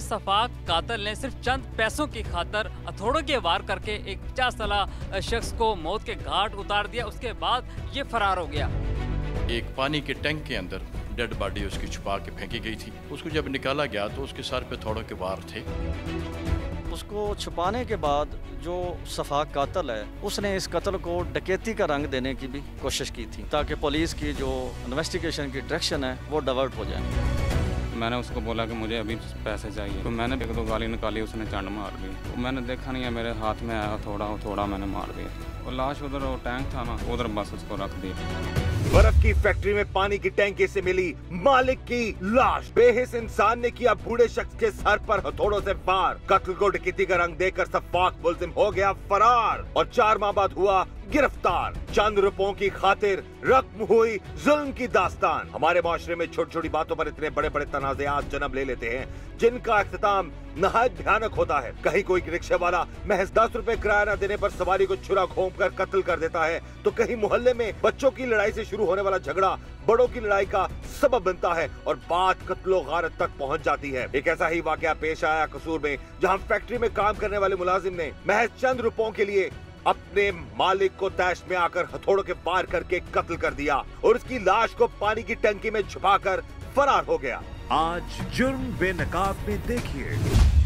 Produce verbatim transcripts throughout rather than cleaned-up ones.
सफाक कातिल ने सिर्फ चंद पैसों की खातर हथौड़ों के वार करके एक पचास साल शख्स को मौत के घाट उतार दिया। उसके बाद ये फरार हो गया। एक पानी के टैंक के अंदर डेड बॉडी उसकी छुपा के फेंकी गई थी। उसको जब निकाला गया तो उसके सर पे हथौड़ों के वार थे। उसको छुपाने के बाद जो सफाक कातिल है उसने इस कत्ल को डकैती का रंग देने की भी कोशिश की थी ताकि पुलिस की जो इन्वेस्टिगेशन की डायरेक्शन है वो डाइवर्ट हो जाए। मैंने उसको बोला कि मुझे अभी पैसे चाहिए, तो मैंने एक दो गाली निकाली, उसने चंड मार दी। तो मैंने देखा नहीं है, मेरे हाथ में आया थोड़ा थोड़ा मैंने मार दिया। और लाश उधर वो टैंक था ना, उधर बस उसको रख दिया। बर्फ की फैक्ट्री में पानी की टैंकी से मिली मालिक की लाश। बेहिस इंसान ने किया बूढ़े शख्स के सर पर हथौड़ों से वार। कत्ल को डकैती का रंग देकर सफाक मुलजिम हो गया फरार और चार माह बाद हुआ गिरफ्तार। चंद रुपयों की खातिर रकम हुई जुल्म की दास्तान। हमारे माशरे में छोटी छोटी बातों पर इतने बड़े बड़े तनाज़ात जन्म ले लेते हैं जिनका इख्तिताम नहायत भयानक होता है। कहीं कोई रिक्शे वाला महज दस रुपए किराया न देने पर सवारी को छुरा घोंप कर कत्ल कर देता है, तो कहीं मोहल्ले में बच्चों की लड़ाई से शुरू होने वाला झगड़ा बड़ों की लड़ाई का सबब बनता है और बात कत्लो गारत तक पहुंच जाती है। एक ऐसा ही वाकया पेश आया कसूर में, जहां फैक्ट्री में काम करने वाले मुलाजिम ने महज चंद रुपयों के लिए अपने मालिक को तैश में आकर हथौड़ों के वार करके कत्ल कर दिया और उसकी लाश को पानी की टंकी में छुपाकर फरार हो गया। आज जुर्म बेनकाब में देखिए।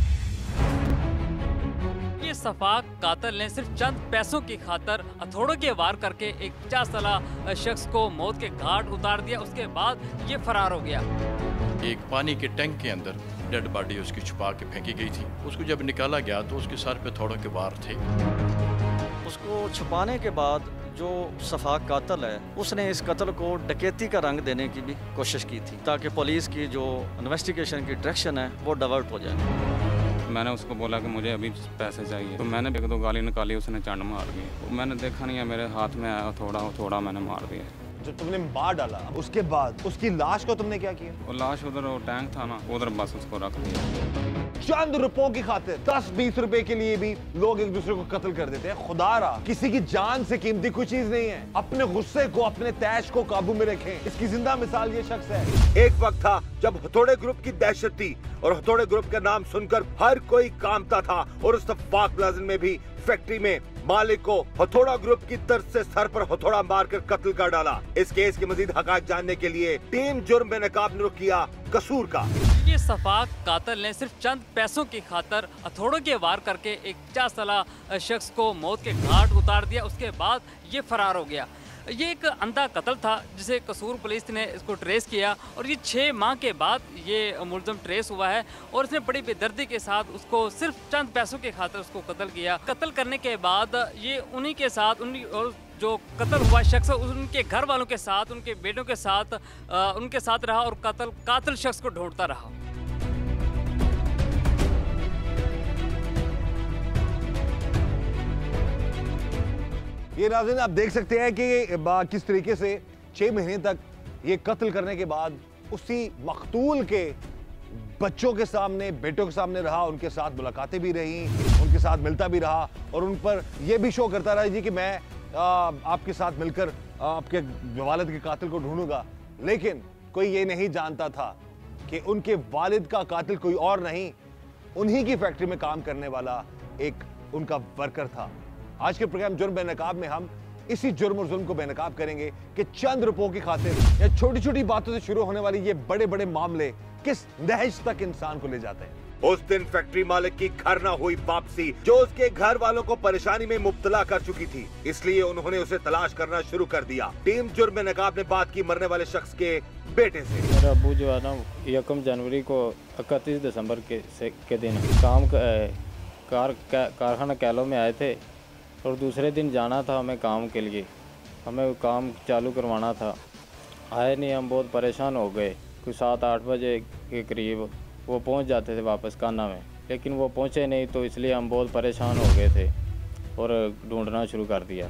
ये सफाक कातिल ने सिर्फ चंद पैसों की खातर हथौड़ों के वार करके एक पचास साल शख्स को मौत के घाट उतार दिया। उसके बाद ये फरार हो गया। एक पानी के टैंक के अंदर डेड बॉडी उसकी छुपा के फेंकी गई थी। उसको जब निकाला गया तो उसके सर पे हथौड़ों के वार थे। उसको छुपाने के बाद जो सफाक कातिल है उसने इस कत्ल को डकैती का रंग देने की भी कोशिश की थी ताकि पुलिस की जो इन्वेस्टिगेशन की डायरेक्शन है वो डाइवर्ट हो जाए। मैंने उसको बोला कि मुझे अभी पैसे चाहिए, तो मैंने एक दो गाली निकाली, उसने चंड मार दी। तो मैंने देखा नहीं है, मेरे हाथ में आया थोड़ा थोड़ा मैंने मार दिया। जब तुमने मार डाला उसके बाद उसकी लाश को तुमने क्या किया? वो लाश उधर वो टैंक था ना, उधर बस उसको रख दिया। चंद रुपयों की खातिर दस बीस रुपए के लिए भी लोग एक दूसरे को कत्ल कर देते हैं। खुदारा किसी की जान से कीमती कोई चीज नहीं है। अपने गुस्से को, अपने तैश को काबू में रखें। इसकी जिंदा मिसाल ये शख्स है। एक वक्त था जब हथौड़े ग्रुप की दहशत थी और हथौड़े ग्रुप का नाम सुनकर हर कोई कांपता था और उस सफाक मुलाजिम में भी फैक्ट्री में मालिक को हथौड़ा ग्रुप की तरफ से सर पर हथौड़ा मारकर कत्ल कर डाला। इस केस के मजीद हक़ाइक़ जानने के लिए टीम जुर्म बेनकाब ने रुख किया कसूर का। ये सफाक कातिल ने सिर्फ चंद पैसों की खातर हथौड़ों के वार करके एक पचास साल शख्स को मौत के घाट उतार दिया। उसके बाद ये फरार हो गया। ये एक अंधा कत्ल था जिसे कसूर पुलिस ने इसको ट्रेस किया और ये छः माह के बाद ये मुलज़िम ट्रेस हुआ है और इसने बड़ी बेदर्दी के साथ उसको सिर्फ चंद पैसों के खातिर उसको कत्ल किया। कत्ल करने के बाद ये उन्हीं के साथ उन्हीं और जो कत्ल हुआ शख्स उनके घर वालों के साथ, उनके बेटों के साथ आ, उनके साथ रहा और कत्ल कातिल शख्स को ढूंढता रहा। ये नाज़रीन आप देख सकते हैं कि किस तरीके से छह महीने तक ये कत्ल करने के बाद उसी मकतूल के बच्चों के सामने, बेटों के सामने रहा, उनके साथ मुलाकातें भी रही, उनके साथ मिलता भी रहा और उन पर यह भी शो करता रहा जी कि मैं आ, आपके साथ मिलकर आपके वालिद के कातिल को ढूंढूंगा। लेकिन कोई ये नहीं जानता था कि उनके वालिद का कातिल कोई और नहीं, उन्हीं की फैक्ट्री में काम करने वाला एक उनका वर्कर था। आज के प्रोग्राम जुर्म बेनकाब में हम इसी जुर्म और जुल्म को बेनकाब करेंगे कि चंद रुपयों की खातिर या छोटी छोटी बातों से शुरू होने वाली ये बड़े बड़े मामले किस नहज तक इंसान को ले जाते हैं। उस दिन फैक्ट्री मालिक की घर न हुई वापसी जो उसके घर वालों को परेशानी में मुब्तला कर चुकी थी, इसलिए उन्होंने उसे तलाश करना शुरू कर दिया। टीम जुर्म बेनकाब ने बात की मरने वाले शख्स के बेटे से। मेरा अबू जो है ना यकम जनवरी को इकतीस दिसंबर के से, के दिन काम कार कारखाना कैलो में आए थे और दूसरे दिन जाना था हमें काम के लिए, हमें काम चालू करवाना था। आए नहीं, हम बहुत परेशान हो गए। कुछ सात आठ बजे के करीब वो पहुंच जाते थे वापस काना में, लेकिन वो पहुंचे नहीं, तो इसलिए हम बहुत परेशान हो गए थे और ढूंढना शुरू कर दिया।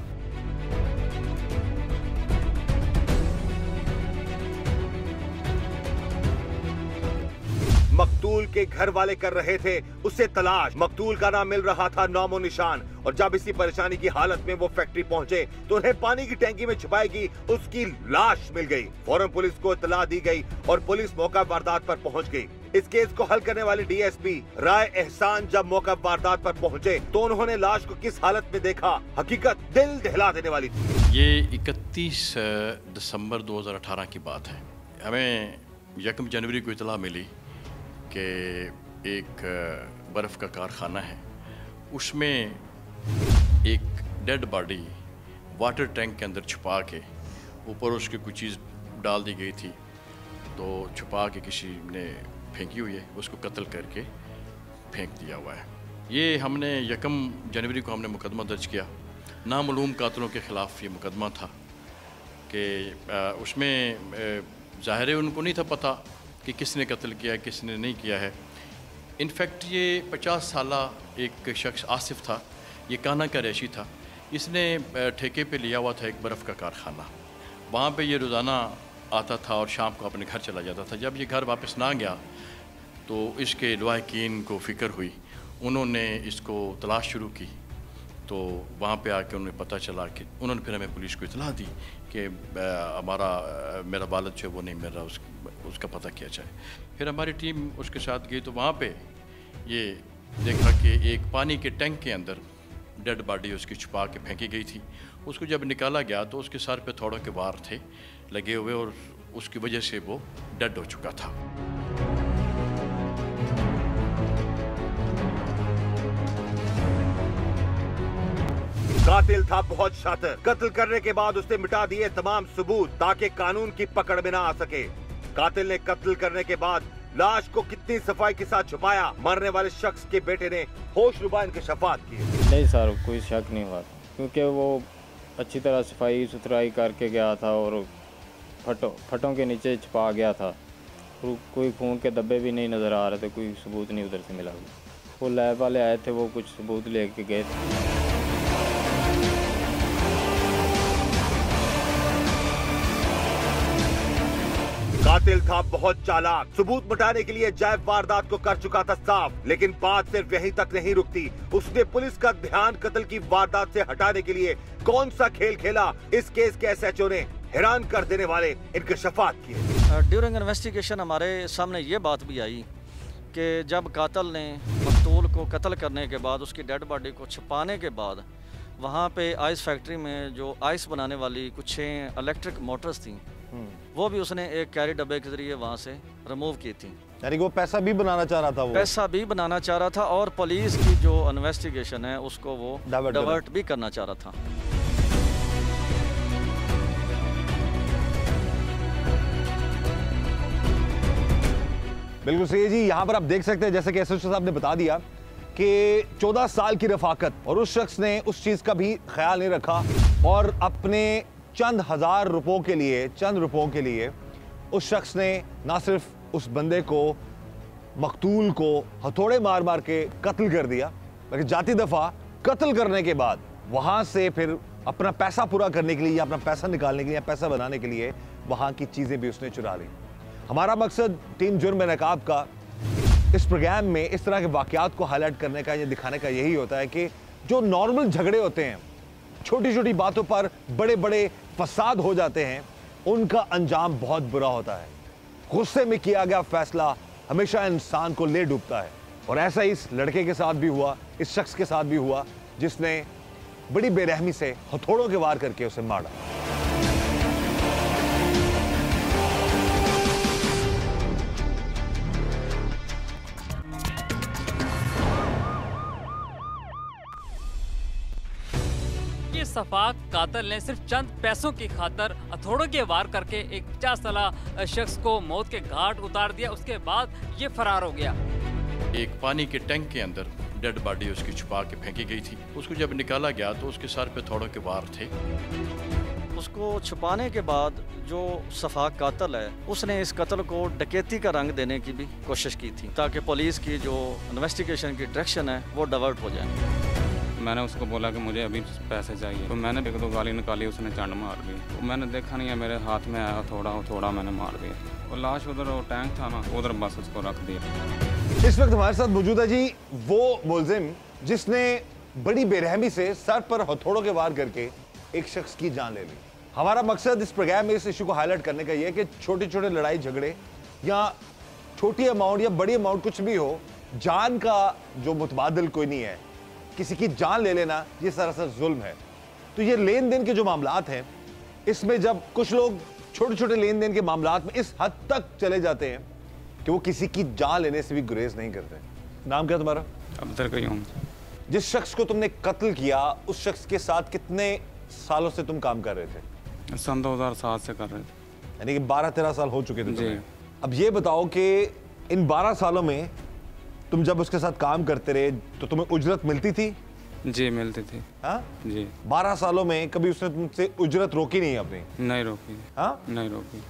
मकतूल के घर वाले कर रहे थे उससे तलाश। मकतूल का नाम मिल रहा था नामो निशान और जब इसी परेशानी की हालत में वो फैक्ट्री पहुंचे तो उन्हें पानी की टैंकी में छुपाई गई उसकी लाश मिल गई। फौरन पुलिस को इत्तला दी गई और पुलिस मौका वारदात पर पहुंच गई। इस केस को हल करने वाले डीएसपी राय एहसान जब मौका वारदात पर पहुंचे तो उन्होंने लाश को किस हालत में देखा, हकीकत दिल दहला देने वाली थी। ये इकतीस दिसंबर दो हज़ार अठारह की बात है। हमें यकम जनवरी को इतला मिली कि एक बर्फ़ का कारखाना है, उसमें एक डेड बॉडी वाटर टैंक के अंदर छुपा के ऊपर उसकी कुछ चीज़ डाल दी गई थी, तो छुपा के किसी ने फेंकी हुई है, उसको कत्ल करके फेंक दिया हुआ है। ये हमने यकम जनवरी को हमने मुकदमा दर्ज किया। नामालूम कातलों के ख़िलाफ़ ये मुकदमा था कि उसमें ज़ाहिर है उनको नहीं था पता कि किसने कत्ल किया है किसने नहीं किया है। इनफैक्ट ये पचास साला एक शख्स आसिफ था, ये काना का रैशी था, इसने ठेके पे लिया हुआ था एक बर्फ़ का कारखाना। वहाँ पे ये रोज़ाना आता था और शाम को अपने घर चला जाता था। जब ये घर वापस ना गया तो इसके लवाहकीन को फ़िक्र हुई, उन्होंने इसको तलाश शुरू की। तो वहाँ पे आके उन्हें पता चला कि उन्होंने फिर हमें पुलिस को इतला दी कि हमारा मेरा वालिद जो है वो नहीं मिल रहा, उस, उसका पता किया जाए। फिर हमारी टीम उसके साथ गई तो वहाँ पे ये देखा कि एक पानी के टैंक के अंदर डेड बॉडी उसकी छुपा के फेंकी गई थी। उसको जब निकाला गया तो उसके सर पे थोड़ों के वार थे लगे हुए और उसकी वजह से वो डेड हो चुका था। कातिल था बहुत शातिर। कत्ल करने के बाद उसने मिटा दिए तमाम सबूत ताकि कानून की पकड़ में ना आ सके। कातिल ने कत्ल करने के बाद लाश को कितनी सफाई के साथ छुपाया, मरने वाले शख्स के बेटे ने होशरुबा इंकशाफात किए। नहीं सर, कोई शक नहीं हुआ, क्योंकि वो अच्छी तरह सफाई सुथराई करके गया था और फटो फटों के नीचे छुपा गया था। कोई खून के धब्बे भी नहीं नज़र आ रहे थे, कोई सबूत नहीं उधर से मिला। वो लैब वाले आए थे, वो कुछ सबूत लेके गए थे। कातिल था बहुत चालाक। सबूत मिटाने के लिए जैब वारदात को कर चुका था साफ, लेकिन बात सिर्फ यहीं तक नहीं रुकती। उसने पुलिस का ध्यान कत्ल की वारदात से हटाने के लिए कौन सा खेल खेला, इस केस के एसएचओ ने हैरान कर देने वाले इंकशाफात किए। ड्यूरिंग इन्वेस्टिगेशन हमारे सामने ये बात भी आई कि जब कातिल ने मकतूल को कत्ल करने के बाद उसकी डेड बॉडी को छुपाने के बाद वहाँ पे आइस फैक्ट्री में जो आइस बनाने वाली कुछ इलेक्ट्रिक मोटर्स थी, वो भी उसने एक कैरी डब्बे के जरिए वहाँ से रिमूव की थी। यानी वो पैसा भी बनाना चाह रहा था, वो पैसा भी बनाना चाह रहा था और पुलिस की जो इन्वेस्टिगेशन है उसको वो डाइवर्ट भी करना चाह रहा था। बिल्कुल सही है जी। यहाँ पर आप देख सकते हैं जैसे कि एसएचओ साहब ने बता दिया कि चौदह साल की रफाकत और उस शख्स ने उस चीज का भी ख्याल नहीं रखा और अपने चंद हजार रुपयों के लिए चंद रुपयों के लिए उस शख्स ने ना सिर्फ उस बंदे को मकतूल को हथौड़े मार मार के कत्ल कर दिया, बल्कि जाती दफा कत्ल करने के बाद वहां से फिर अपना पैसा पूरा करने के लिए या अपना पैसा निकालने के लिए या पैसा बनाने के लिए वहां की चीजें भी उसने चुरा ली। हमारा मकसद टीम जुर्म नकाब का इस प्रोग्राम में इस तरह के वाकयात को हाईलाइट करने का या दिखाने का यही होता है कि जो नॉर्मल झगड़े होते हैं, छोटी छोटी बातों पर बड़े बड़े फसाद हो जाते हैं, उनका अंजाम बहुत बुरा होता है। गुस्से में किया गया फैसला हमेशा इंसान को ले डूबता है और ऐसा ही इस लड़के के साथ भी हुआ, इस शख्स के साथ भी हुआ जिसने बड़ी बेरहमी से हथौड़ों के वार करके उसे मारा। सफाक कातिल ने सिर्फ चंद पैसों की खातर हथौड़ों के वार करके एक पचास साला शख्स को मौत के घाट उतार दिया। उसके बाद ये फरार हो गया। एक पानी के टैंक के अंदर डेड बॉडी उसकी छुपा के फेंकी गई थी। उसको जब निकाला गया तो उसके सर पे थोड़ों के वार थे। उसको छुपाने के बाद जो सफाक कातिल है उसने इस कत्ल को डकैती का रंग देने की भी कोशिश की थी ताकि पुलिस की जो इन्वेस्टिगेशन की डायरेक्शन है वो डाइवर्ट हो जाए। मैंने उसको बोला कि मुझे अभी पैसे चाहिए, तो मैंने एक दो गाली निकाली, उसने चंड मार दी। तो मैंने देखा नहीं है, मेरे हाथ में आया थोड़ा थोड़ा मैंने मार दिया। और लाश उधर वो टैंक था ना, उधर बस उसको रख दिया। इस वक्त हमारे साथ मौजूद है जी वो मुलजिम जिसने बड़ी बेरहमी से सर पर हथौड़ों के वार करके एक शख्स की जान ले ली। हमारा मकसद इस प्रोग्राम में इस इशू को हाईलाइट करने का यह है कि छोटे छोटे लड़ाई झगड़े या छोटी अमाउंट या बड़ी अमाउंट कुछ भी हो, जान का जो मुतबादिल कोई नहीं है, किसी की जान ले लेना ये सरासर जुल्म है। तो ये लेन देन के जो मामलात हैं, इसमें जब कुछ लोग छोटे छोटे लेन देन के मामलात में इस हद तक चले जाते हैं कि वो किसी की जान लेने से भी गुरेज नहीं करते। नाम क्या तुम्हारा? अब्दुल कयूम। जिस शख्स को तुमने कत्ल किया, उस शख्स के साथ कितने सालों से तुम काम कर रहे थे? सन दो हज़ार सात से कर रहे थे, यानी कि बारह तेरह साल हो चुके थे जी। अब ये बताओ कि इन बारह सालों में तुम जब उसके साथ काम करते रहे तो तुम्हें उजरत मिलती थी? जी मिलती थी। हाँ जी। बारह सालों में कभी उसने तुमसे उजरत रोकी नहीं अपनी? नहीं रोकी। हाँ नहीं रोकी।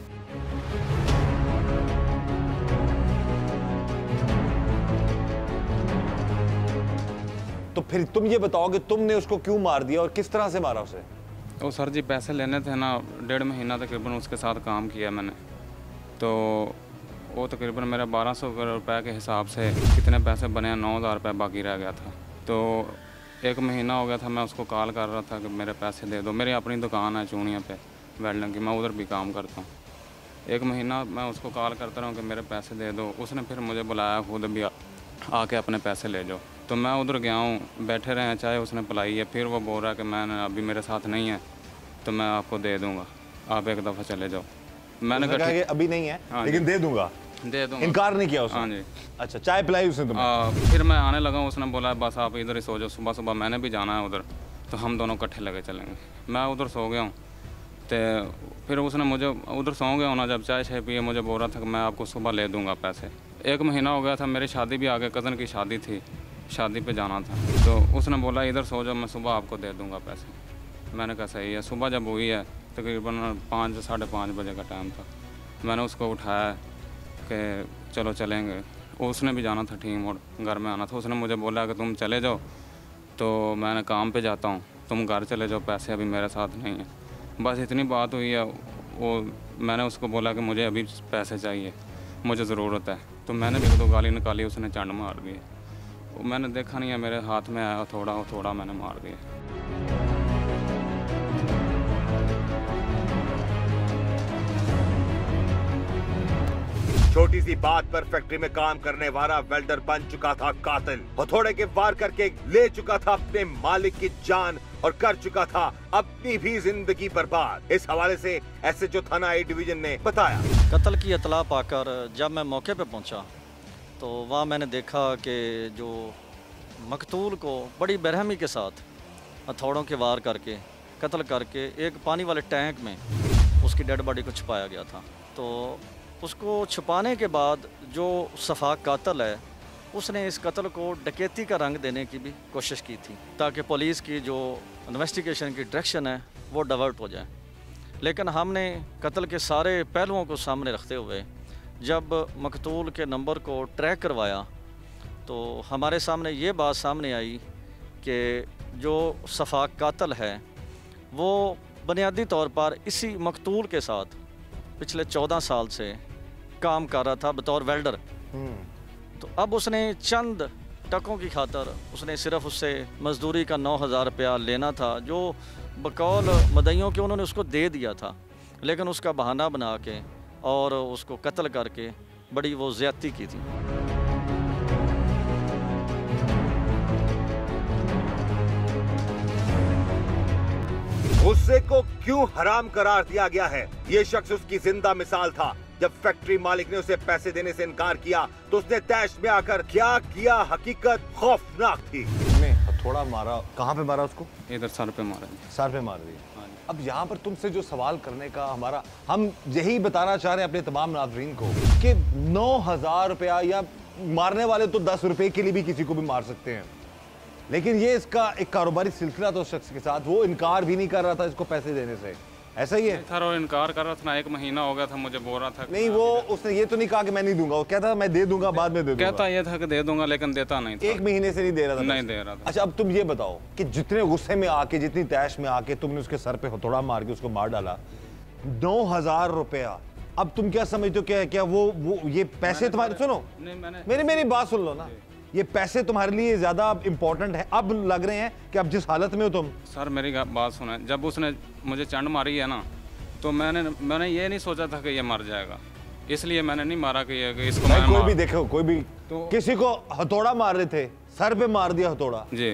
तो फिर तुम ये बताओ कि तुमने उसको क्यों मार दिया और किस तरह से मारा उसे? वो सर जी पैसे लेने थे ना, डेढ़ महीना तकरीबन उसके साथ काम किया मैंने, तो वो तकरीबन मेरा बारह सौ रुपये के हिसाब से कितने पैसे बने, नौ हज़ार रुपये बाकी रह गया था। तो एक महीना हो गया था, मैं उसको कॉल कर रहा था कि मेरे पैसे दे दो। मेरी अपनी दुकान है चूड़ियाँ पे वेल्डिंग की, मैं उधर भी काम करता हूँ। एक महीना मैं उसको कॉल करता रहा कि मेरे पैसे दे दो। उसने फिर मुझे बुलाया खुद भी, आके अपने पैसे ले जाओ। तो मैं उधर गया हूँ, बैठे रहे हैं, चाहे उसने बुलाई है। फिर वो बोल रहा है कि मैंने अभी मेरे साथ नहीं है तो मैं आपको दे दूँगा, आप एक दफ़ा चले जाओ। मैंने कहा कि अभी नहीं है हाँ लेकिन दे दूंगा। दे दूँगा। इनकार नहीं किया उसने? हाँ जी। अच्छा, चाय पिलाई उसने तुम्हें? आ, फिर मैं आने लगा, उसने बोला बस आप इधर ही सो जाओ, सुबह सुबह मैंने भी जाना है उधर, तो हम दोनों इकट्ठे लगे चलेंगे। मैं उधर सो गया हूँ, तो फिर उसने मुझे उधर सो गया होना, जब चाय शाय पिए मुझे बोल रहा था कि मैं आपको सुबह ले दूँगा पैसे। एक महीना हो गया था, मेरी शादी भी आ गई, कज़न की शादी थी, शादी पे जाना था। तो उसने बोला इधर सो जाओ, मैं सुबह आपको दे दूँगा पैसे। मैंने कहा सही है। सुबह जब हुई है तकरीबन पाँच साढ़े पाँच बजे का टाइम था, मैंने उसको उठाया कि चलो चलेंगे। उसने भी जाना था टीम और घर में आना था। उसने मुझे बोला कि तुम चले जाओ, तो मैंने काम पे जाता हूँ, तुम घर चले जाओ, पैसे अभी मेरे साथ नहीं है। बस इतनी बात हुई है। वो मैंने उसको बोला कि मुझे अभी पैसे चाहिए, मुझे ज़रूरत है। तो मैंने भी तो गाली निकाली, उसने चंड मार दी। वो मैंने देखा नहीं है, मेरे हाथ में आया, थोड़ा थोड़ा मैंने मार दिया। छोटी सी बात पर फैक्ट्री में काम करने वाला वेल्डर बन चुका था कातिल। हथौड़े के वार करके ले चुका था अपने मालिक की जान और कर चुका था अपनी भी जिंदगी बर्बाद। इस हवाले से एसएचओ थाना ए डिवीजन ने बताया, कत्ल की इतला पाकर जब मैं मौके पे पहुंचा तो वहाँ मैंने देखा कि जो मकतूल को बड़ी बेरहमी के साथ हथौड़ों के वार करके कत्ल करके एक पानी वाले टैंक में उसकी डेड बॉडी को छुपाया गया था। तो उसको छुपाने के बाद जो सफाक कातिल है, उसने इस कत्ल को डकैती का रंग देने की भी कोशिश की थी ताकि पुलिस की जो इन्वेस्टिगेशन की डायरेक्शन है वो डाइवर्ट हो जाए। लेकिन हमने कत्ल के सारे पहलुओं को सामने रखते हुए जब मकतूल के नंबर को ट्रैक करवाया तो हमारे सामने ये बात सामने आई कि जो सफाक कातिल है वो बुनियादी तौर पर इसी मकतूल के साथ पिछले चौदह साल से काम कर रहा था बतौर वेल्डर। तो अब उसने चंद टकों की खातर उसने सिर्फ उससे मजदूरी का नौ हज़ार रुपया लेना था, जो बकौल मदइयों के उन्होंने उसको दे दिया था, लेकिन उसका बहाना बना के और उसको कत्ल करके बड़ी वो ज़्यादती की थी। गुस्से को क्यों हराम करार दिया गया है, ये शख्स उसकी जिंदा मिसाल था। जब फैक्ट्री मालिक ने उसे पैसे देने से इनकार किया तो उसने तैश में आकर क्या किया, हकीकत खौफनाक थी। थोड़ा मारा, कहाँ पे मारा उसको? इधर सर पे मारा। सर पे मार दिया। अब यहाँ पर तुमसे जो सवाल करने का हमारा, हम यही बताना चाह रहे हैं अपने तमाम नाज़रीन को कि नौ हजार रुपया, या मारने वाले तो दस रुपए के लिए भी किसी को भी मार सकते हैं, लेकिन ये इसका एक कारोबारी सिलसिला था उस शख्स के साथ। वो इनकार भी नहीं कर रहा था इसको पैसे देने से, ऐसा ही है सर? और इनकार कर रहा था ना, एक महीना हो गया था, मुझे बोल रहा था नहीं, वो उसने ये तो नहीं कहा कि मैं नहीं दूंगा, वो कहता मैं दे दूंगा, बाद में दे दूंगा। कहता ये था कि दे दूंगा, लेकिन देता नहीं था। एक महीने से नहीं दे रहा था? नहीं दे रहा था। अच्छा, अब तुम ये बताओ कि जितने गुस्से में आके, जितनी तैश में आके तुमने उसके सर पे हथौड़ा मार के उसको मार डाला, नौ हजार रुपया, अब तुम क्या समझते हो? क्या क्या वो वो ये पैसे तुम्हारे, सुनो मेरी मेरी बात सुन लो ना, ये पैसे तुम्हारे लिए ज्यादा इम्पोर्टेंट है अब लग रहे हैं कि अब जिस हालत में हो तुम? सर मेरी बात सुने, जब उसने मुझे चंड मारी है ना, तो मैंने मैंने ये नहीं सोचा था कि ये मर जाएगा। इसलिए मैंने नहीं मारा कि ये- कि इसको भाई मैं कोई मार- भी देखो, कोई भी तो- किसी को हथौड़ा मार रहे थे, सर पे मार दिया हथौड़ा। जी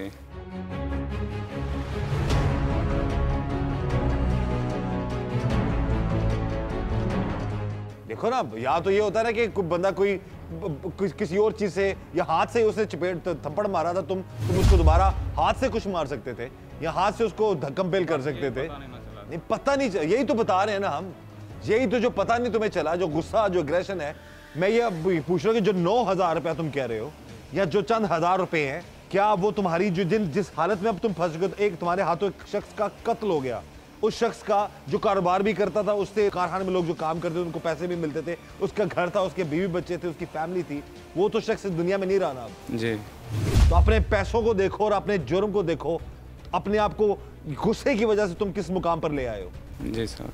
देखो ना, या तो ये होता है ना कि कोई बंदा कोई ब- ब- किस- किसी और चीज से या हाथ से उसने चपेट थप्पड़ मारा था, तुम तुम उसको दोबारा हाथ से कुछ मार सकते थे या हाथ से उसको धक्कम पेल कर सकते थे। नहीं पता नहीं चला, यही तो बता रहे हैं ना हम, यही तो जो पता नहीं तुम्हें चला, जो गुस्सा जो एग्रेशन है। मैं ये अब पूछ रहा हूँ कि जो नौ हजार रुपया तुम कह रहे हो या जो चंद हजार रुपए हैं, क्या वो तुम्हारी जो जिन जिस हालत में अब तुम फंस गए, तो एक तुम्हारे हाथों एक शख्स का कत्ल हो गया, उस शख्स का जो कारोबार भी करता था, उससे कारखाने में लोग जो काम करते थे उनको पैसे भी मिलते थे, उसका घर था, उसके बीवी बच्चे थे, उसकी फैमिली थी, वो तो शख्स इस दुनिया में नहीं रहा ना अब। जी तो अपने पैसों को देखो और अपने जुर्म को देखो, अपने आप को गुस्से की वजह से तुम किस मुकाम पर ले आए हो। जी सर।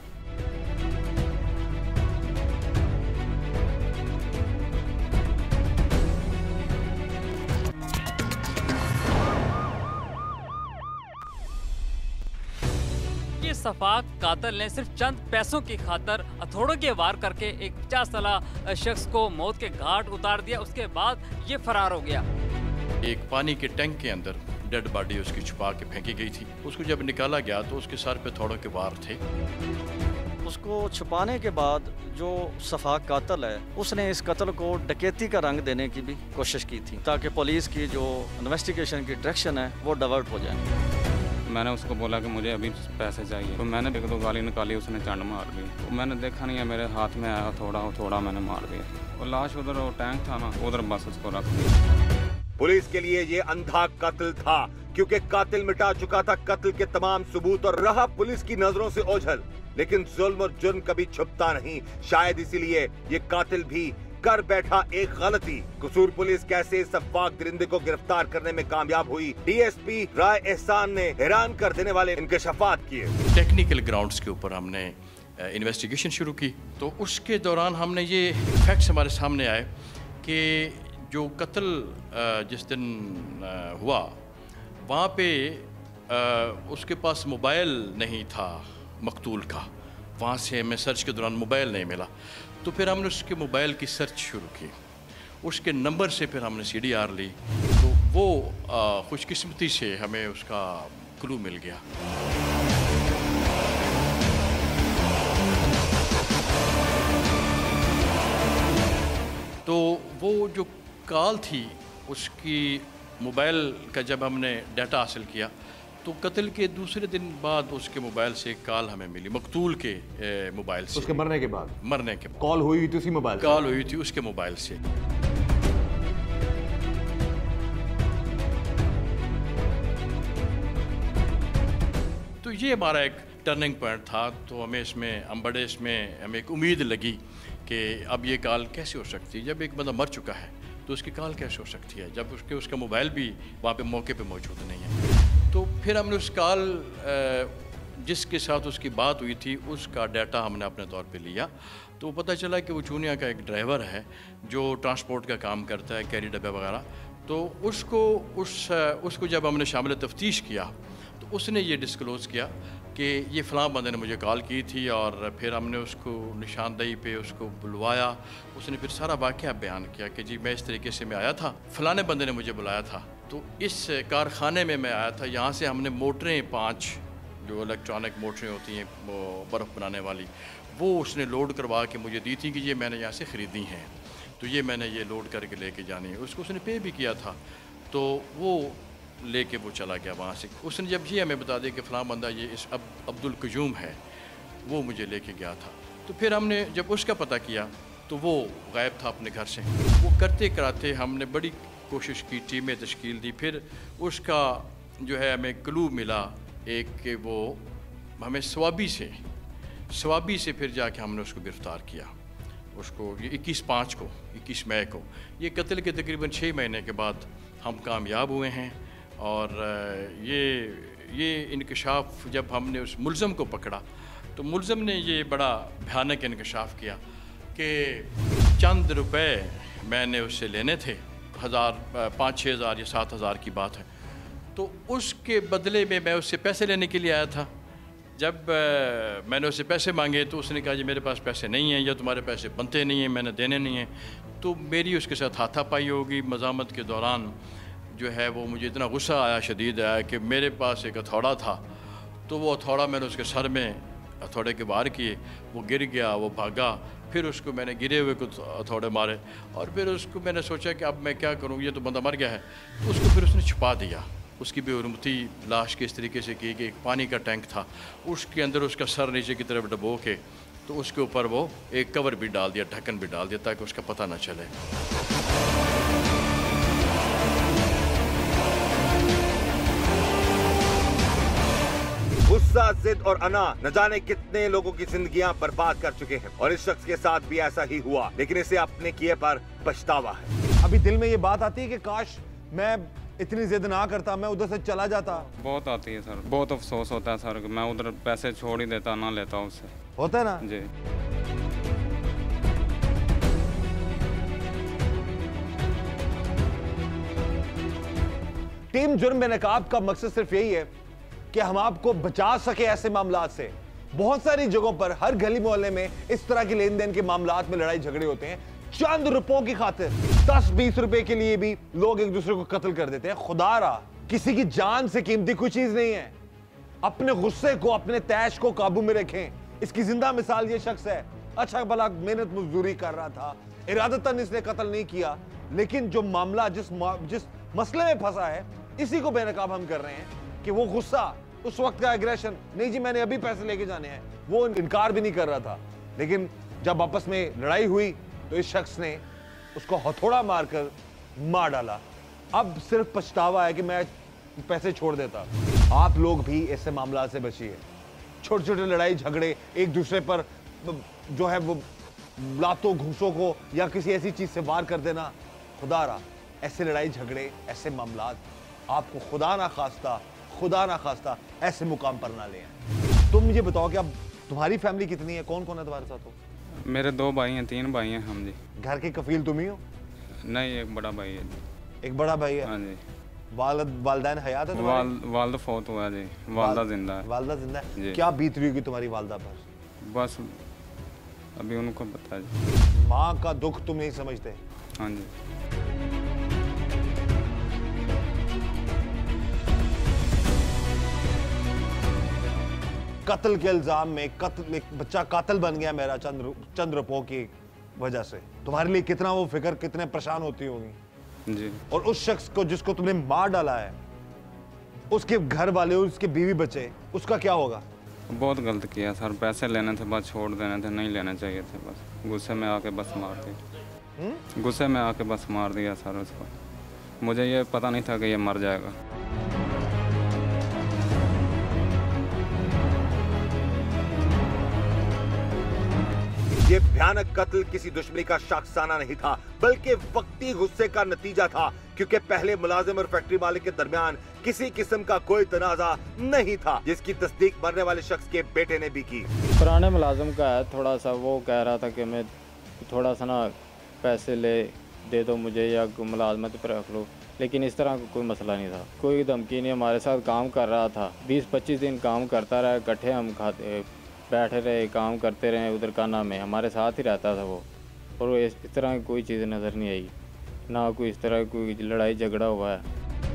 ये सफाक कातिल ने सिर्फ चंद पैसों की खातर हथौड़ों के वार करके एक पचास साल शख्स को मौत के घाट उतार दिया। उसके बाद ये फरार हो गया। एक पानी के टैंक के अंदर डेड बॉडी उसकी छुपा के फेंकी गई थी। उसको जब निकाला गया तो उसके सर पे थोड़ों के वार थे। उसको छुपाने के बाद जो सफाक कातिल है, उसने इस कत्ल को डकैती का रंग देने की भी कोशिश की थी, ताकि पुलिस की जो इन्वेस्टिगेशन की डायरेक्शन है वो डाइवर्ट हो जाए। मैंने उसको बोला कि मुझे अभी पैसे चाहिए, तो मैंने एक दो गाली निकाली, उसने चंड मार दी। तो मैंने देखा नहीं है, मेरे हाथ में आया थोड़ा थोड़ा मैंने मार दिया। और लाश उधर वो टैंक था ना, उधर बस उसको रख दिया। पुलिस के लिए ये अंधा कत्ल था, क्योंकि कातिल मिटा चुका था कत्ल के तमाम सबूत और रहा पुलिस की नजरों से ओझल। लेकिन जुल्म और जुर्म कभी छुपता नहीं, शायद इसीलिए ये कातिल भी कर बैठा एक गलती। कसूर पुलिस कैसे इस सफाक दरिंदे को गिरफ्तार करने में कामयाब हुई, डीएसपी राय एहसान ने हैरान कर देने वाले इंकशाफात किए। टेक्निकल ग्राउंड्स के ऊपर हमने इन्वेस्टिगेशन शुरू की, तो उसके दौरान हमने ये फैक्ट्स हमारे सामने आए कि जो कत्ल जिस दिन हुआ वहाँ पे उसके पास मोबाइल नहीं था मकतूल का। वहाँ से हमें सर्च के दौरान मोबाइल नहीं मिला, तो फिर हमने उसके मोबाइल की सर्च शुरू की। उसके नंबर से फिर हमने सी डी आर ली, तो वो खुशकिस्मती से हमें उसका क्लू मिल गया। तो वो जो कॉल थी, उसकी मोबाइल का जब हमने डाटा हासिल किया तो कत्ल के दूसरे दिन बाद उसके मोबाइल से एक कॉल हमें मिली, मकतूल के मोबाइल से। उसके मरने के बाद मरने के बाद कॉल हुई थी उसी मोबाइल से? कॉल हुई थी उसके मोबाइल से। तो ये हमारा एक टर्निंग पॉइंट था। तो हमें इसमें हम बड़े इसमें हमें एक उम्मीद लगी कि अब ये कॉल कैसे हो सकती है, जब एक बंदा मर चुका है तो उसकी कॉल कैसे हो सकती है, जब उसके उसका मोबाइल भी वहाँ पे मौके पे मौजूद नहीं है। तो फिर हमने उस कॉल जिसके साथ उसकी बात हुई थी उसका डाटा हमने अपने तौर पे लिया। तो पता चला कि वो चूनिया का एक ड्राइवर है जो ट्रांसपोर्ट का काम करता है, कैरी डब्बे वगैरह। तो उसको उस उसको जब हमने शामिल तफ्तीश किया तो उसने ये डिस्क्लोज़ किया कि ये फ़लाँ बंदे ने मुझे कॉल की थी, और फिर हमने उसको निशानदेही पे उसको बुलवाया। उसने फिर सारा वाक़या बयान किया कि जी मैं इस तरीके से मैं आया था, फ़लाने बंदे ने मुझे बुलाया था, तो इस कारखाने में मैं आया था। यहाँ से हमने मोटरें पाँच जो इलेक्ट्रॉनिक मोटरें होती हैं वो बर्फ़ बनाने वाली, वो उसने लोड करवा के मुझे दी थी कि ये मैंने यहाँ से ख़रीदी हैं, तो ये मैंने ये लोड करके लेके जानी है। उसको उसने पे भी किया था, तो वो लेके वो चला गया वहाँ से। उसने जब ये हमें बता दिया कि फ़लाँ बंदा ये इस अब अब्दुल कयूम है, वो मुझे लेके गया था। तो फिर हमने जब उसका पता किया तो वो गायब था अपने घर से। वो करते कराते हमने बड़ी कोशिश की, टीमें तश्कील दी, फिर उसका जो है हमें क्लू मिला एक कि वो हमें स्वाबी से स्वाबी से फिर जाके हमने उसको गिरफ़्तार किया। उसको ये इक्कीस पाँच को इक्कीस मई को, ये कत्ल के तकरीबन छः महीने के बाद हम कामयाब हुए हैं। और ये ये इंकशाफ जब हमने उस मुलज़म को पकड़ा तो मुलज़म ने ये बड़ा भयानक इंकशाफ किया कि चंद रुपए मैंने उससे लेने थे, हज़ार पाँच छः हज़ार या सात हज़ार की बात है, तो उसके बदले में मैं उससे पैसे लेने के लिए आया था। जब आ, मैंने उससे पैसे मांगे तो उसने कहा जी मेरे पास पैसे नहीं हैं या तुम्हारे पैसे बनते नहीं हैं, मैंने देने नहीं हैं। तो मेरी उसके साथ हाथापाई होगी। मज़ामत के दौरान जो है वो मुझे इतना गुस्सा आया, शदीद आया कि मेरे पास एक हथौड़ा था, तो वो हथौड़ा मैंने उसके सर में हथौड़े के वार किए, वो गिर गया, वो भागा। फिर उसको मैंने गिरे हुए को हथौड़े मारे और फिर उसको मैंने सोचा कि अब मैं क्या करूँ, ये तो बंदा मर गया है। तो उसको फिर उसने छुपा दिया। उसकी बेहरमती लाश के इस तरीके से की कि एक पानी का टैंक था, उसके अंदर उसका सर नीचे की तरफ डबो के तो उसके ऊपर वो एक कवर भी डाल दिया, ढक्कन भी डाल दिया ताकि उसका पता ना चले। गुस्सा, जिद और अना न जाने कितने लोगों की जिंदगियां बर्बाद कर चुके हैं और इस शख्स के साथ भी ऐसा ही हुआ, लेकिन इसे अपने किए पर पछतावा है। अभी दिल में ये बात आती है कि काश मैं इतनी जिद ना करता, मैं उधर से चला जाता। बहुत आती है सर, बहुत अफसोस होता है सर कि मैं उधर पैसे छोड़ ही देता, ना लेता उससे। होता है ना जी। टीम जुर्म बेनकाब का मकसद सिर्फ यही है कि हम आपको बचा सके ऐसे मामलात से। बहुत सारी जगहों पर, हर गली मोहल्ले में इस तरह के लेन देन के मामलात में लड़ाई झगड़े होते हैं। चंद रुपयों की खातिर, दस बीस रुपए के लिए भी लोग एक दूसरे को कत्ल कर देते हैं। खुदारा, किसी की जान से कीमती कोई चीज नहीं है। अपने गुस्से को, अपने तैश को काबू में रखें। इसकी जिंदा मिसाल ये शख्स है। अच्छा भला मेहनत मजदूरी कर रहा था, इरादतन इसने कत्ल नहीं किया, लेकिन जो मामला, जिस जिस मसले में फंसा है, इसी को बेनकाब हम कर रहे हैं कि वो गुस्सा, उस वक्त का एग्रेशन, नहीं जी मैंने अभी पैसे लेके जाने हैं, वो इनकार भी नहीं कर रहा था। लेकिन जब आपस में लड़ाई हुई तो इस शख्स ने उसको हथौड़ा मारकर मार डाला। अब सिर्फ पछतावा है कि मैं पैसे छोड़ देता। आप लोग भी ऐसे मामला से बचिए। छोटे छोटे लड़ाई झगड़े, एक दूसरे पर जो है वो लातों घूसों को या किसी ऐसी चीज से वार कर देना, खुदारा ऐसे लड़ाई झगड़े, ऐसे मामलात आपको खुदा ना खास्ता खुदा ना खास्ता ऐसे मुकाम पर ना ले। तुम मुझे बताओ कि अब तुम्हारी फैमिली कितनी है, कौन कौन है तुम्हारे साथ? हो मेरे दो भाई हैं, तीन भाई हैं हम जी। घर के कफील तुम ही हो? नहीं, एक बड़ा भाई है जी। एक बड़ा भाई है? हाँ जी। वालिद वालिदैन हयात है तुम्हारे? वाल वालदा फौत हुआ जी, वालदा जिंदा है। वालदा जिंदा है? जी। क्या बीत रही होगी तुम्हारी वालदा पर? बस अभी उनको पता है। माँ का दुख तुम नहीं समझते? हाँ जी। कत्ल के इल्जाम में कत्ल, एक बच्चा कातिल बन गया मेरा चंद चंद रुपयों की वजह से। तुम्हारे लिए कितना वो फिक्र, कितने परेशान होती होगी जी। और उस शख्स को जिसको तुमने मार डाला है, उसके घर वाले, उसके बीवी बच्चे, उसका क्या होगा? बहुत गलत किया सर, पैसे लेने थे बस छोड़ देने थे, नहीं लेने चाहिए थे। बस गुस्से में आके बस मार दिया। गुस्से में आके बस मार दिया सर उसको। मुझे ये पता नहीं था कि ये मर जाएगा। ये भयानक कत्ल किसी दुश्मनी का शाखसाना नहीं था, बल्कि वक्ती गुस्से का नतीजा था, क्योंकि पहले मुलाजिम और फैक्ट्री मालिक के दरमियान किसी किस्म का कोई तनाजा नहीं था, जिसकी तस्दीक मरने वाले शख्स के बेटे ने भी की। पुराने मुलाजिम का है, थोड़ा सा वो कह रहा था कि मैं थोड़ा सा ना पैसे ले दे दो मुझे या मुलाजमत पर रख लो, लेकिन इस तरह का कोई मसला नहीं था। कोई धमकी नहीं, हमारे साथ काम कर रहा था। बीस पच्चीस दिन काम करता रहा, इकट्ठे हम खाते बैठे रहे, काम करते रहे, उधर काना में हमारे साथ ही रहता था वो। और वो इस तरह की कोई चीज़ नज़र नहीं आई, ना कोई इस तरह की कोई लड़ाई झगड़ा हुआ है।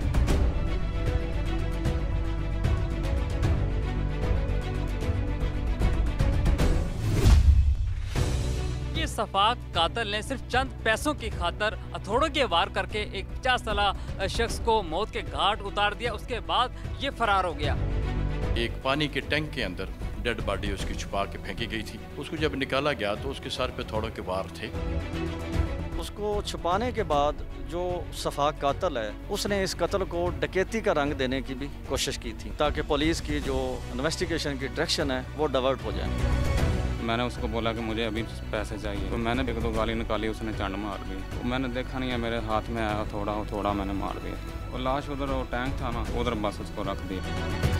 ये सफाक कातिल ने सिर्फ चंद पैसों की खातर हथौड़ों के वार करके एक पचास साल शख्स को मौत के घाट उतार दिया। उसके बाद ये फरार हो गया। एक पानी के टैंक के अंदर डेड बॉडी उसकी छुपा के फेंकी गई थी। उसको जब निकाला गया तो उसके सर पे थोड़ों के वार थे। उसको छुपाने के बाद जो सफाक कातिल है, उसने इस कत्ल को डकैती का रंग देने की भी कोशिश की थी, ताकि पुलिस की जो इन्वेस्टिगेशन की डायरेक्शन है वो डाइवर्ट हो जाए। मैंने उसको बोला कि मुझे अभी पैसे चाहिए, तो मैंने एक दो गाली निकाली, उसने चंड मार दी। तो मैंने देखा नहीं है, मेरे हाथ में आया थोड़ा थोड़ा मैंने मार दिया। और लाश उधर वो टैंक था ना, उधर बस उसको रख दिया।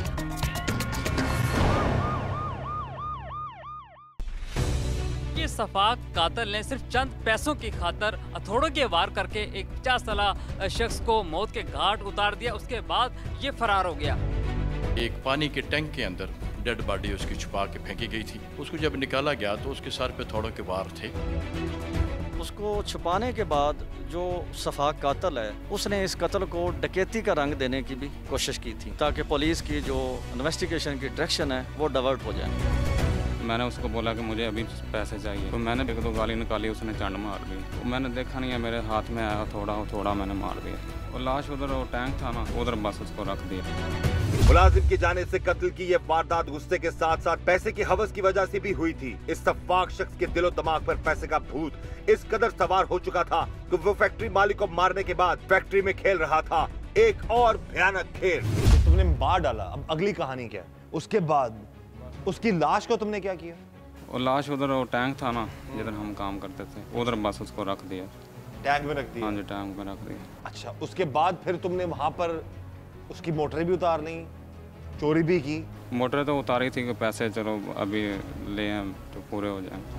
ये सफाक कातिल ने सिर्फ चंद पैसों की खातर हथौड़ों के वार करके एक पचास साल शख्स को मौत के घाट उतार दिया। उसके बाद ये फरार हो गया। एक पानी के टैंक के अंदर डेड बॉडी उसकी छुपा के फेंकी गई थी। उसको जब निकाला गया तो उसके सर पे थोड़ों के वार थे। उसको छुपाने के बाद जो सफाक कातिल है उसने इस कत्ल को डकैती का रंग देने की भी कोशिश की थी ताकि पुलिस की जो इन्वेस्टिगेशन की डायरेक्शन है वो डाइवर्ट हो जाए। मैंने उसको बोला कि मुझे अभी पैसे चाहिए, तो मैंने एक दो गाली निकाली, उसने चंड मार दी। तो मैंने देखा नहीं है, मेरे हाथ में आया थोड़ा थोड़ा मैंने मार दिया। और लाश उधर वो टैंक था ना, उधर बस उसको रख दिया। मुलाजिम के जाने से कत्ल की यह वारदात गुस्से के साथ साथ पैसे की हवस की वजह से भी हुई थी। इस सफाक शख्स के दिलो दिमाग पर पैसे का भूत इस कदर सवार हो चुका था कि वो फैक्ट्री मालिक को मारने के बाद फैक्ट्री में खेल रहा था एक और भयानक खेल। तो तुमने मार डाला, अब अगली कहानी क्या है? उसके बाद उसकी लाश को तुमने क्या किया? और लाश उधर वो टैंक था ना जिधर हम काम करते थे, उधर बस उसको रख दिया। टैंक में रख दिया? हाँ जी, टैंक में रख दिया। अच्छा, उसके बाद फिर तुमने वहां पर उसकी मोटरें भी उतार ली, चोरी भी की? मोटरें तो उतारी थी कि पैसे चलो अभी ले आए तो पूरे हो जाए।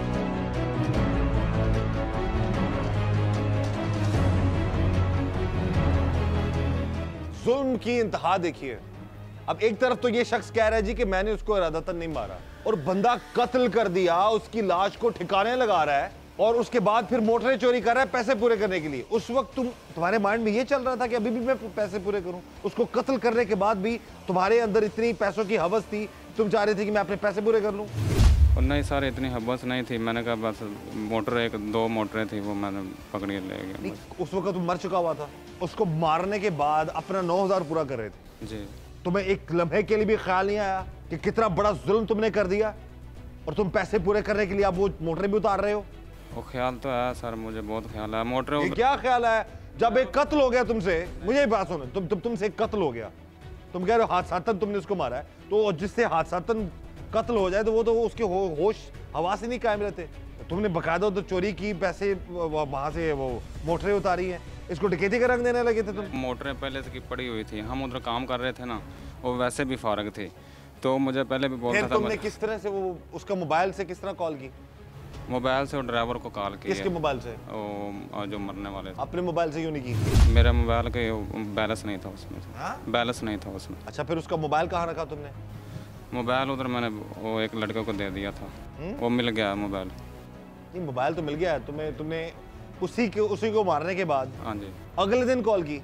जुल्म की इंतहा देखिए। अब एक तरफ तो ये शख्स कह रहा है जी कि मैंने उसको इरादतन नहीं मारा, और बंदा कत्ल कर दिया, उसकी लाश को ठिकाने लगा रहा है, और उसके बाद फिर मोटरें चोरी कर रहा है पैसे पूरे करने के लिए। उस वक्त तुम तुम्हारे माइंड में ये चल रहा था कि अभी भी मैं पैसे पूरे करूं? उसको कत्ल करने के बाद भी तुम्हारे अंदर इतनी पैसों की हवस थी, तुम चाह रहे थे कि मैं अपने पैसे पूरे कर लूं? और नहीं सर, इतनी हवस नहीं थी। मैंने कहा बस मोटर, एक दो मोटरें थी वो मैंने पकड़ के ले गया। उस वक्त तुम मर चुका हुआ था, उसको मारने के बाद अपना नौ हजार पूरा कर रहे थे जी। तुम्हें एक लम्हे के लिए भी ख्याल नहीं आया कि कितना बड़ा जुल्म तुमने कर दिया और तुम पैसे पूरे करने के लिए आप वो मोटरें भी उतार रहे हो? वो ख्याल तो आया सर, मुझे बहुत ख्याल आया। मोटरें ये क्या ख्याल है? जब एक कत्ल हो गया तुमसे, मुझे बात सुनो, तुम तुम तुमसे एक कत्ल हो गया, तुम कह रहे हो हादसातन तुमने उसको मारा है, तो जिससे हादसातन कत्ल हो जाए तो वो तो उसके हो, होश हवास ही नहीं कायम रहते। तुमने बकायदा तो चोरी की, पैसे वहां से वो मोटरें उतारी हैं, इसको डकैती का रंग देने लगे थे तुम? मोटरें पहले से की पड़ी हुई थी, हम उधर काम कर रहे थे ना, वो वैसे भी फारग थे, तो मुझे पहले भी बोलता था। तुमने किस तरह से वो उसका मोबाइल से किस तरह कॉल की? मोबाइल से, ड्राइवर को कॉल की। किसके मोबाइल से? वो जो मरने वाले थे। अपने मोबाइल से क्यों नहीं की? मेरे मोबाइल के बैलेंस नहीं था उसमें। बैलेंस नहीं था उसमें। अच्छा, फिर उसका मोबाइल कहाँ रखा तुमने? मोबाइल उधर मैंने वो एक लड़के को दे दिया था, वो मिल गया मोबाइल। नहीं, मोबाइल तो मिल गया है तुम्हें, तुमने उसी के उसी को मारने के बाद हाँ जी अगले दिन कॉल की?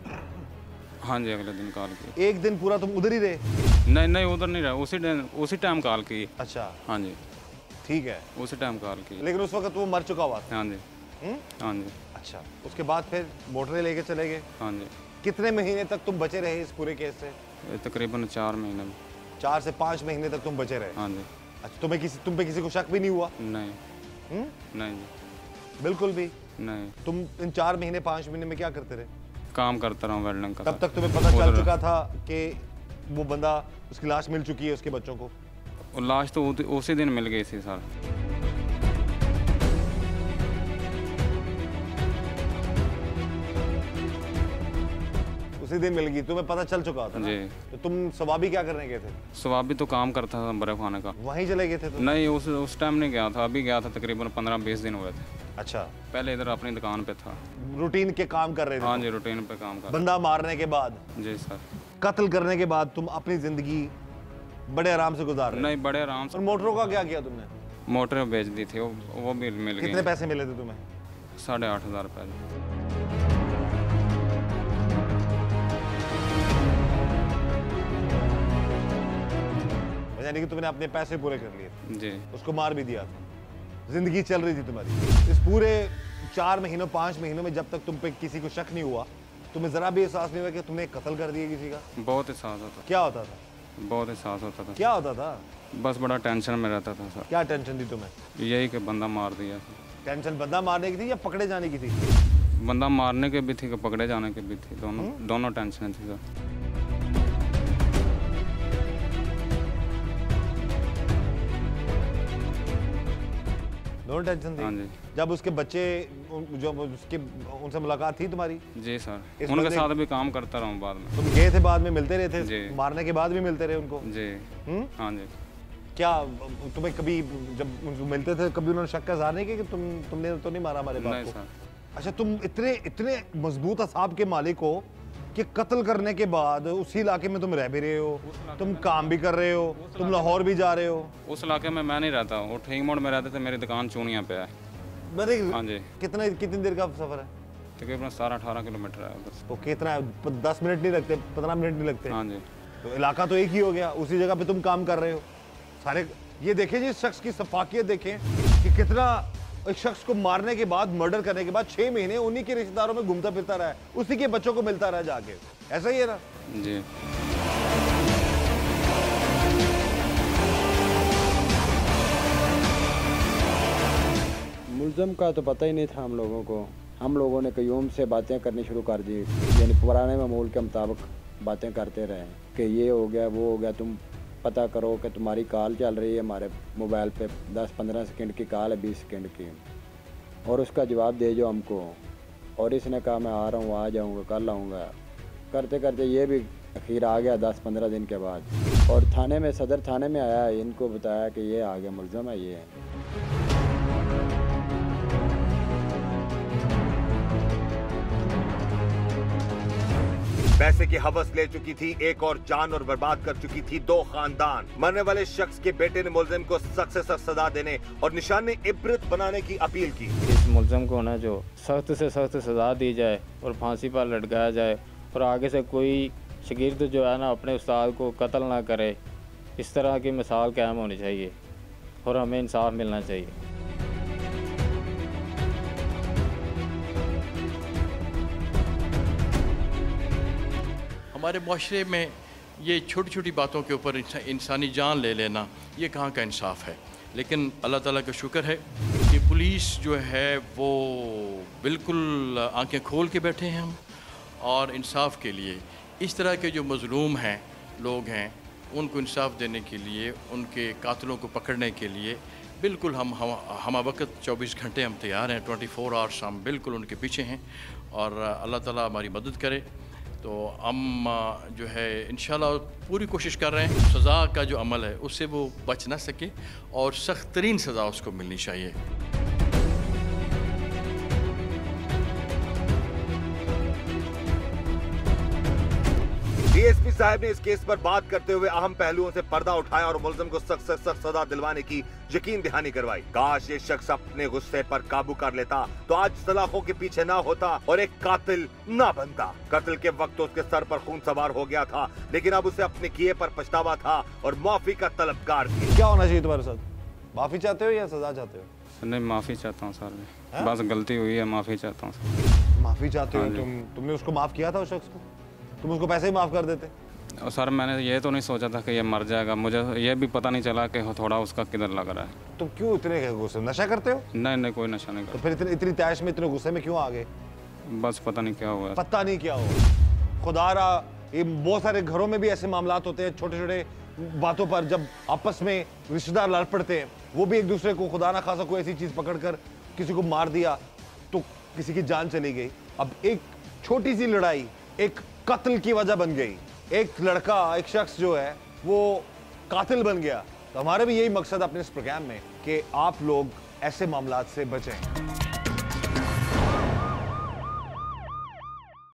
हाँ जी, अगले दिन कॉल की। एक दिन पूरा तुम उधर ही रहे? नहीं नहीं, उधर नहीं रहा, उसी उसी टाइम कॉल की। अच्छा हाँ जी, ठीक है, उसी टाइम कॉल की। लेकिन उस वक्त वो मर चुका हुआ था? हाँ जी। हुँ? हाँ जी। अच्छा, उसके बाद फिर मोटरें लेके चले गए? हाँ जी। कितने महीने तक तुम बचे रहे इस पूरे केस से? तकरीबन चार महीने में। चार से पाँच महीने तक तुम बचे रहे? हाँ जी। अच्छा, तुम्हें किसी तुम पे किसी को शक भी नहीं हुआ? नहीं। हुँ? नहीं जी, बिल्कुल भी नहीं। तुम इन चार महीने पाँच महीने में क्या करते रहे? काम करता रहा वेल्डिंग का। तब तक तुम्हें पता चल चुका था कि वो बंदा, उसकी लाश मिल चुकी है उसके बच्चों को? और लाश तो उसी दिन मिल गई थी सर। उसी दिन मिल गई, तुम्हें पता चल चुका था ना? जी। तो तुम सवाबी क्या करने गए थे? सवाबी तो काम करता था बर्फ खाने का। वहीं चले गए थे तुम? नहीं, उस उस टाइम नहीं गया था, अभी गया था, तकरीबन पंद्रह बीस दिन हुए थे। अच्छा, पहले इधर अपनी दुकान पे था। रूटीन के काम कर रहे थे? हाँ जी, रूटीन पे काम कर। बंदा मारने के बाद? जी सर। कत्ल करने के बाद तुम अपनी जिंदगी बड़े आराम से गुजार रहे? नहीं, बड़े आराम से। और मोटरों का क्या किया तुमने? मोटरें बेच दी थी, वो वो भी मिल गई। कितने पैसे मिले थे तुम्हें? साढ़े आठ हजार रुपये। यानी कि तुमने अपने पैसे पूरे कर लिए? जी। उसको मार भी दिया था, जिंदगी चल रही थी तुम्हारी। इस पूरे चार महीनों पाँच महीनों में जब तक तुम पे किसी को शक नहीं हुआ, तुम्हें जरा भी एहसास नहीं हुआ कि तुमने कत्ल कर दिया किसी का? बहुत एहसास होता। क्या होता था? बहुत एहसास होता था। क्या होता था? बस बड़ा टेंशन में रहता था सर। क्या टेंशन थी तुम्हें? यही कि बंदा मार दिया। टेंशन बंदा मारने की थी या पकड़े जाने की थी? बंदा मारने के भी थी कि पकड़े जाने के भी थी, दोनों दोनों टेंशन थी सर। दोनों टेंशन थी? हाँ जी। जब उसके बच्चे, जो उसके उनसे मुलाकात थी तुम्हारी? जी सर, उनके साथ भी काम करता रहा हूँ बाद में। तुम गए थे बाद में, मिलते रहे थे? जी। मारने के बाद भी मिलते रहे उनको? जी। हुँ? हाँ जी। क्या तुम्हें कभी जब उनको मिलते थे कभी उन्होंने शक का इज़हार नहीं किया कि तुम तुमने तो नहीं मारा हमारे बाप को? नहीं सर। अच्छा, तुम इतने इतने मजबूत असाब के मालिक हो कि कत्ल करने के बाद उसी इलाके में तुम रह भी रहे हो, तुम काम भी कर रहे हो, तुम लाहौर भी जा रहे हो? उस इलाके में मैं नहीं रहता, वो ठीक मोड़ में रहते थे, मेरी दुकान चूनिया पे है। हाँ जी। कितना कितनी देर का सफर है? तकरीबन सतारह अठारह किलोमीटर है बस। तो कितना है? दस मिनट नहीं लगते, पंद्रह मिनट नहीं लगते? हाँ जी। तो इलाका तो एक ही हो गया, उसी जगह पे तुम काम कर रहे हो सारे। ये देखें जी, इस शख्स की सफाकियत देखें कि कितना एक शख्स को मारने के बाद, मर्डर करने के बाद छह महीने उन्हीं के रिश्तेदारों में घूमता फिरता रहा है, उसी के बच्चों को मिलता रहा जाके। ऐसा ही है ना जी। मुल्ज़म का तो पता ही नहीं था हम लोगों को। हम लोगों ने कयूम से बातें करनी शुरू कर दी, यानी पुराने मामूल के मुताबिक बातें करते रहे कि ये हो गया, वो हो गया, तुम पता करो कि तुम्हारी कॉल चल रही है हमारे मोबाइल पे, दस पंद्रह सेकंड की कॉल है, बीस सेकंड की, और उसका जवाब दे जो हमको। और इसने कहा मैं आ रहा हूँ, आ जाऊँगा, कल आऊँगा। करते करते ये भी आखिर आ गया दस पंद्रह दिन के बाद, और थाने में, सदर थाने में आया, इनको बताया कि ये आ गया मुल्ज़म है ये। पैसे की हवस ले चुकी थी एक और जान और बर्बाद कर चुकी थी दो खानदान। मरने वाले शख्स के बेटे ने मुल्जिम को सख्त से सख्त सजा देने और निशान इबरत बनाने की अपील की। इस मुल्जिम को ना जो सख्त से सख्त सजा दी जाए और फांसी पर लटकाया जाए, और आगे से कोई शागिर्द जो है ना अपने उस्ताद को कत्ल ना करे, इस तरह की मिसाल कायम होनी चाहिए और हमें इंसाफ मिलना चाहिए। हमारे माशरे में ये छोटी छोटी बातों के ऊपर इंसानी जान ले लेना, ये कहाँ का इंसाफ है। लेकिन अल्लाह ताला का शुक्र है कि पुलिस जो है वो बिल्कुल आंखें खोल के बैठे हैं हम, और इंसाफ के लिए इस तरह के जो मज़लूम हैं लोग हैं उनको इंसाफ देने के लिए, उनके कातिलों को पकड़ने के लिए बिल्कुल हम हम हम वक्त चौबीस घंटे हम तैयार हैं, ट्वेंटी फोर आवर्स हम बिल्कुल उनके पीछे हैं। और अल्लाह ताला हमारी मदद करे। तो हम जो है इंशाल्लाह पूरी कोशिश कर रहे हैं सज़ा का जो अमल है उससे वो बच ना सके, और सख्त तरीन सज़ा उसको मिलनी चाहिए। डीएसपी साहब ने इस केस पर बात करते हुए अहम पहलुओं से पर्दा उठाया और मुल्जिम को सख्त से सख्त सजा दिलवाने की यकीन दहानी करवाई। काश ये शख्स अपने गुस्से पर काबू कर लेता तो आज सलाखों के पीछे ना होता और एक कातिल ना बनता। कत्ल के वक्त उसके सर पर खून सवार हो गया था, लेकिन अब उसे अपने किए पर पछतावा था और माफी का तलबगार थी। क्या होना चाहिए तुम्हारे साथ? माफी चाहते हो या सजा चाहते हो? नहीं, माफ़ी चाहता हूँ सर, बस गलती हुई है, माफ़ी चाहता हूँ सर। माफी चाहते हो? तुम तुमने उसको माफ किया था उस शख्स को? तुम उसको पैसे ही माफ कर देते? और सर मैंने ये तो नहीं सोचा था कि ये मर जाएगा, मुझे ये भी पता नहीं चला कि थोड़ा उसका किधर लग रहा है। तुम क्यों इतने गुस्से? नशा करते हो? नहीं नहीं, कोई नशा नहीं तो करता। फिर इतनी इतनी तैश में इतने गुस्से में क्यों आ गए? बस पता नहीं क्या हुआ। पता नहीं क्या हुआ। खुदारा, ये बहुत सारे घरों में भी ऐसे मामलात होते हैं, छोटे छोटे बातों पर जब आपस में रिश्तेदार लड़ पड़ते हैं, वो भी एक दूसरे को खुदा ना खासा कोई ऐसी चीज पकड़कर किसी को मार दिया तो किसी की जान चली गई। अब एक छोटी सी लड़ाई एक कत्ल की वजह बन गई, एक लड़का, एक शख्स जो है वो कातिल बन गया। तो हमारा भी यही मकसद अपने इस प्रोग्राम में कि आप लोग ऐसे मामलात से बचें।